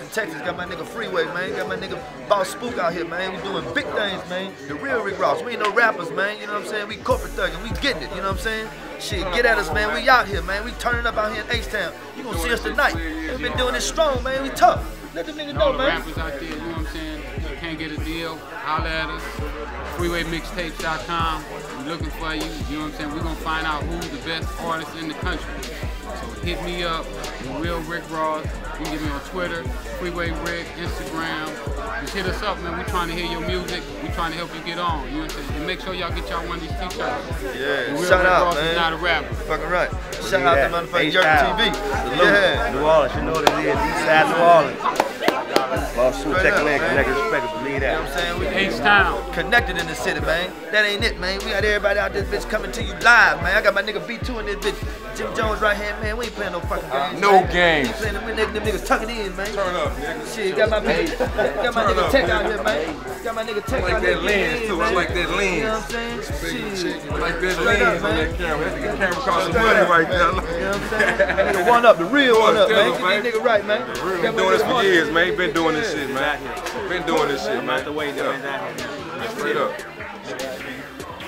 Texas. Got my nigga Freeway, man. Got my nigga Boss Spook out here, man. We doing big things, man. The real Rick Ross. We ain't no rappers, man. You know what I'm saying? We corporate thugging. We getting it. You know what I'm saying? Shit, get at us, man. We out here, man. We turning up out here in H-Town. You gonna see us tonight. We been doing this strong, man. We tough. Let them niggas know, man. man. Rappers out there, you know what I'm saying? You can't get a deal, holler at us. FreewayMixtapes.com. We're looking for you. You know what I'm saying? We're gonna find out who's the best artist in the country. So hit me up, The Real Rick Ross. You can get me on Twitter, Freeway Rick, Instagram. Just hit us up, man. We're trying to hear your music. We're trying to help you get on. You know what I'm saying? And make sure y'all get y'all one of these t-shirts. Yeah, The Real shout Rick out, Ross man. is not a rapper. Fucking right. Shout out to motherfucking Jerk TV. Yeah. New Orleans, you know what it is. East side New Orleans. Boss Spook, check man. Connect, respect, believe that. You know what I'm saying? We H-Town. connected in the city, man. That ain't it, man. We got everybody out this bitch coming to you live, man. I got my nigga B2 in this bitch. Jim Jones right here, man. We ain't playing no fucking games. No man. games. We playing them niggas tucking in, man. Turn up, nigga. Shit, got my nigga Tech out here, man. Got my nigga Tech out here. Like that lens, too. I like that lens. You know what I'm saying? Shit. I like that Straight lens up, on man. that camera. That camera cost some money right there. You know what I'm saying? That nigga one up, the real one up, man. Keep these niggas right, man. Been doing this for years, man. Been doing this shit, man. Been doing this shit, man. The way that Straight up.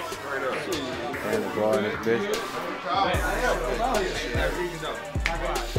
and the boy in this bitch.